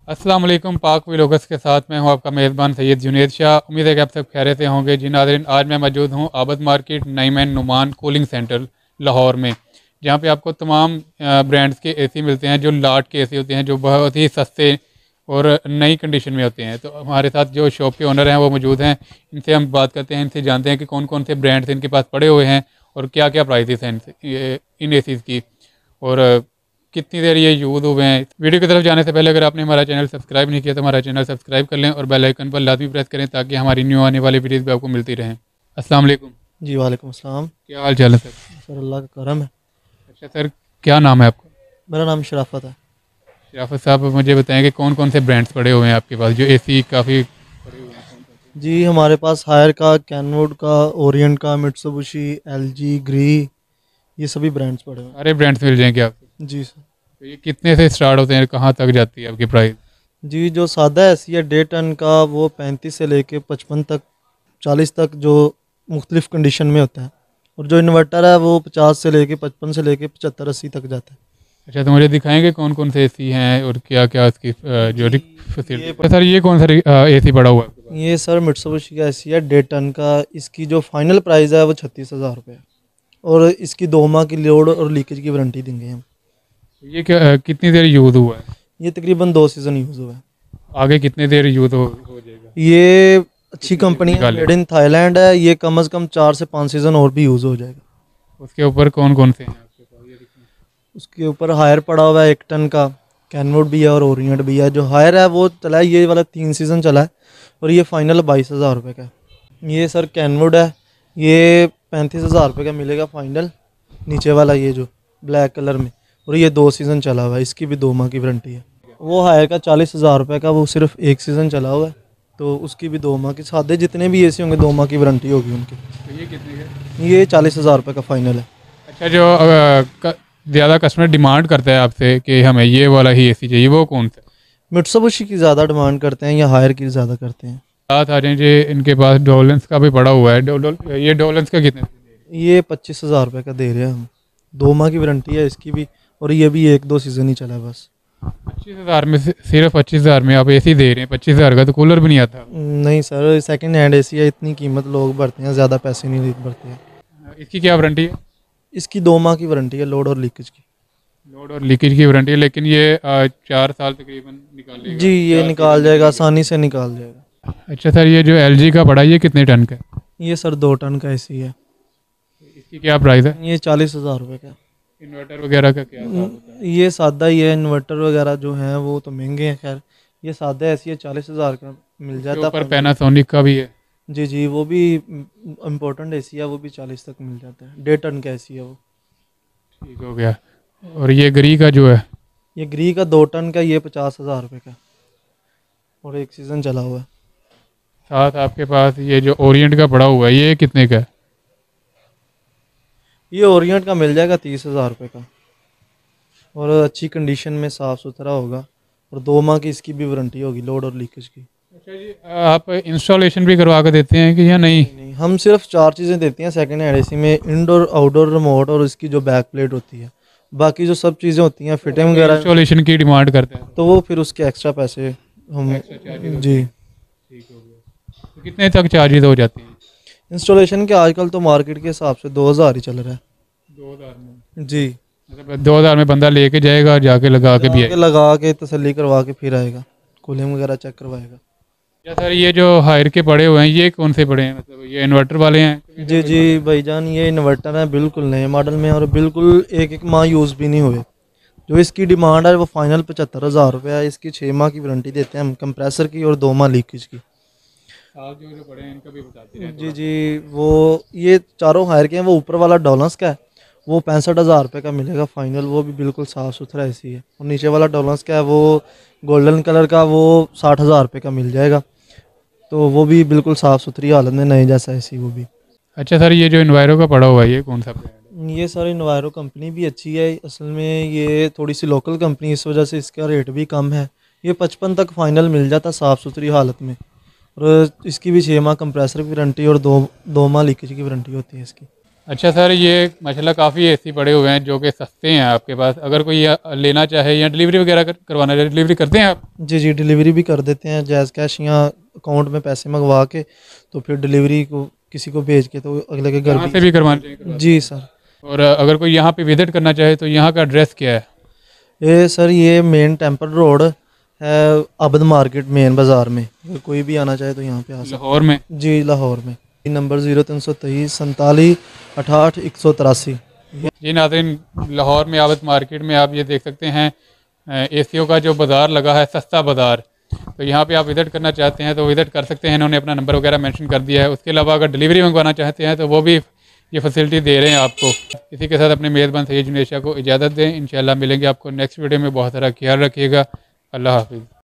अस्सलाम वालेकुम। पाक व्लॉगर्स के साथ मैं हूं आपका मेज़बान सैयद जुनैद शाह। उम्मीद है कि आप सब खैरियत से होंगे। जी नाज़रीन, आज मैं मौजूद हूं आबद मार्केट नईमैन नुमान कूलिंग सेंटर लाहौर में, जहां पे आपको तमाम ब्रांड्स के एसी मिलते हैं। जो लाट के एसी होते हैं जो बहुत ही सस्ते और नई कंडीशन में होते हैं। तो हमारे साथ जो शॉप के ओनर हैं वो मौजूद हैं। इनसे हम बात करते हैं, इनसे जानते हैं कि कौन कौन से ब्रांड्स इनके पास पड़े हुए हैं और क्या क्या प्राइसेस हैं इन एसीज़ की, और कितनी देर ये यूज़ हुए हैं। वीडियो की तरफ जाने से पहले अगर आपने हमारा चैनल सब्सक्राइब नहीं किया तो हमारा चैनल सब्सक्राइब कर लें और बेल आइकन पर लाजमी प्रेस करें ताकि हमारी न्यू आने वाली वीडियोस भी आपको मिलती रहें। अस्सलाम वालेकुम। जी वालेकुम अस्सलाम। क्या हाल चाल है सर? सर अल्लाह का करम है। अच्छा सर, क्या नाम है आपका? मेरा नाम शराफत है। शराफत साहब, मुझे बताएं कि कौन कौन से ब्रांड्स पड़े हुए हैं आपके पास जो एसी काफ़ी पड़े हुए हैं? जी हमारे पास हायर का, कैनवुड का, ओरिएंट का, मित्सुबिशी, एलजी, ग्री, ये सभी ब्रांड्स पड़े हुए सारे ब्रांड्स मिल जाएंगे आपको? हैं। जी सर। तो ये कितने से स्टार्ट होते हैं, कहाँ तक जाती है आपकी प्राइस? जी जो सादा एसी है 1.5 टन का, वो 35 से लेके 55 तक, 40 तक जो मुख्तलिफ कंडीशन में होता है। और जो इन्वर्टर है वो 50 से लेके 55 से लेके 75-80 तक जाता है। अच्छा, तो मुझे दिखाएंगे कौन कौन से एसी हैं और क्या क्या उसकी जो फैसिलिटी। ये सर ये कौन सा एसी पड़ा हुआ है? ये सर मित्सुबिशी का एसी है 1.5 टन का। इसकी जो फाइनल प्राइस है वो 36,000 रुपये है। और इसकी 2 माह की लोड और लीकेज की वारंटी देंगे हम। ये क्या कितनी देर यूज़ हुआ है? ये तकरीबन 2 सीज़न यूज़ हुआ है। आगे कितने देर यूज़ हो जाएगा? ये अच्छी कंपनी है, निकाले। मेड इन थाईलैंड है। ये कम से कम 4 से 5 सीज़न और भी यूज़ हो जाएगा। उसके ऊपर कौन कौन से हैं आपके पास, ये दिखाएं। उसके ऊपर हायर पड़ा हुआ है 1 टन का, कैनवुड भी है और ओरिएंट भी है। जो हायर है वो चला है, ये वाला 3 सीज़न चला है और ये फाइनल 22,000 रुपये का है। ये सर कैनवुड है, ये 35,000 रुपये का मिलेगा फाइनल, नीचे वाला ये जो ब्लैक कलर में। और ये 2 सीज़न चला हुआ है, इसकी भी 2 माह की वारंटी है। वो हायर का 40,000 रुपये का, वो सिर्फ 1 सीज़न चला हुआ है, तो उसकी भी 2 माह की। सादे जितने भी एसी होंगे 2 माह की वारंटी होगी उनकी। तो ये कितने का? ये 40,000 रुपये का फाइनल है। अच्छा, जो ज़्यादा कस्टमर डिमांड करता है आपसे कि हमें ये वाला ही एसी चाहिए, वो कौन सा? मित्सुबिशी की ज़्यादा डिमांड करते हैं या हायर की ज़्यादा करते हैं। साथ आ जाए जी, इनके पास डोलेंस का भी पड़ा हुआ है। ये डोलेंस का कितने? ये 25,000 रुपये का दे रहे हैं हम। 2 माह की वारंटी है इसकी भी, और ये भी 1-2 सीज़न ही चला है बस। 25,000 में सिर्फ 25,000 में आप एसी दे रहे हैं? 25,000 का तो कूलर भी नहीं आता। नहीं सर, सेकंड हैंड एसी है, इतनी कीमत लोग भरते हैं, ज़्यादा पैसे नहीं भरते हैं। इसकी क्या वारंटी है? इसकी 2 माह की वारंटी है, लोड और लीकेज की। लोड और लीकेज की वारंटी है, लेकिन ये 4 साल तकरीबन निकाल लेगा। जी ये 4 निकाल सीज़न जाएगा, निकाल आसानी से निकाल जाएगा। लेगा। अच्छा सर, ये जो एलजी का पड़ा है ये कितने टन का है? ये सर 2 टन का एसी है। इसकी क्या प्राइस है? ये 40,000 रुपये का। इन्वर्टर वगैरह का क्या हिसाब होता है? ये सादा ही है, इन्वर्टर वगैरह जो हैं वो तो महंगे हैं। खैर ये सादा एसी है, 40,000 का मिल उसके जाता ऊपर है। पैनासोनिक का भी है। जी जी, वो भी इम्पोर्टेंट एसी है, वो भी 40 तक मिल जाता है। 1.5 टन का एसी है वो। ठीक हो गया। और ये गरी का जो है? ये ग्री का 2 टन का, ये 50,000 रुपये का, और 1 सीज़न चला हुआ है। साथ आपके पास ये जो ओरिएंट का पड़ा हुआ है ये कितने का है? ये ओरिएंट का मिल जाएगा 30,000 रुपये का, और अच्छी कंडीशन में साफ़ सुथरा होगा, और 2 माह की इसकी भी वारंटी होगी, लोड और लीकेज की। अच्छा जी, आप इंस्टॉलेशन भी करवा कर देते हैं कि या नहीं? नहीं, हम सिर्फ 4 चीज़ें देते हैं सेकंड हैंड एसी में: इंडोर, आउटडोर रिमोट, और इसकी जो बैक प्लेट होती है। बाकी जो सब चीज़ें होती हैं फिटिंग वगैरह, इंस्टॉलेशन की डिमांड करते हैं तो वो फिर उसके एक्स्ट्रा पैसे हम। Extra charges? जी। ठीक हो गया। तो कितने तक चार्जेस हो जाती हैं? इंस्टॉलेशन के आजकल तो मार्केट के हिसाब से 2,000 ही चल रहा है। 2000 में? जी, मतलब 2000 में बंदा लेके जाएगा, जाके लगा के भी आएगा? लगा के तसल्ली करवा के फिर आएगा, कूलिंग वगैरह चेक करवाएगा। क्या सर, ये जो हायर के पड़े हुए हैं ये कौन से पड़े हैं? मतलब ये इन्वर्टर वाले हैं? जी जी भाईजान, ये इन्वर्टर है, बिल्कुल नए मॉडल में, और बिल्कुल 1-1 माह यूज़ भी नहीं हुए। जो इसकी डिमांड है वो फाइनल 75,000 रुपये है। इसकी 6 माह की वारंटी देते हैं हम कंप्रेसर की, और 2 माह लीकेज की। आप जो पड़े हैं इनका भी बताते हैं जी जी, वो ये चारों हायर के हैं। वो ऊपर वाला डॉलर्स का है, वो 65,000 रुपये का मिलेगा फाइनल, वो भी बिल्कुल साफ़ सुथरा एसी है। और नीचे वाला डॉलर्स का है, वो गोल्डन कलर का, वो 60,000 रुपये का मिल जाएगा, तो वो भी बिल्कुल साफ़ सुथरी हालत में, नए जैसा एसी वो भी। अच्छा सर, ये जो इन्वायरो का पड़ा हुआ है ये कौन सा ब्रांड है? ये सर इन्वायरो कंपनी भी अच्छी है। असल में ये थोड़ी सी लोकल कंपनी, इस वजह से इसका रेट भी कम है। ये 55 तक फाइनल मिल जाता साफ़ सुथरी हालत में, और इसकी भी 6 माह कंप्रेसर की वारंटी और 2 माह लीकेज की वारंटी होती है इसकी। अच्छा सर, ये माशाल्लाह काफ़ी एसी पड़े हुए हैं जो कि सस्ते हैं आपके पास। अगर कोई लेना चाहे या डिलीवरी वगैरह करवाना चाहे, डिलीवरी करते हैं आप? जी जी, डिलीवरी भी कर देते हैं, जैज़ कैश या अकाउंट में पैसे मंगवा के तो फिर डिलीवरी को किसी को भेज के तो अगले के घर यहाँ से भी करवाना चाहिए करवा जी सर। सकते हैं। और अगर कोई यहाँ पे विजिट करना चाहे तो यहाँ का एड्रेस क्या है? ये सर ये मेन टेम्पल रोड है, अबद मार्केट मेन बाज़ार में। अगर कोई भी आना चाहे तो यहाँ पे आ सकता लाहौर में? है। जी लाहौर में। नंबर 0323 47 68 183। जी नाज़रीन, लाहौर में आबद मार्केट में आप ये देख सकते हैं एसीओ का जो बाज़ार लगा है, सस्ता बाज़ार। तो यहाँ पे आप विज़िट करना चाहते हैं तो विज़िट कर सकते हैं। इन्होंने अपना नंबर वगैरह मेंशन कर दिया है। उसके अलावा अगर डिलीवरी मंगवाना चाहते हैं तो वो भी ये फैसिलिटी दे रहे हैं आपको। इसी के साथ अपने मेज़बान सैयद जुनैद शाह को इजाज़त दें। इंशाल्लाह मिलेंगे आपको नेक्स्ट वीडियो में। बहुत सारा ख्याल रखिएगा। अल्लाह हाफिज़।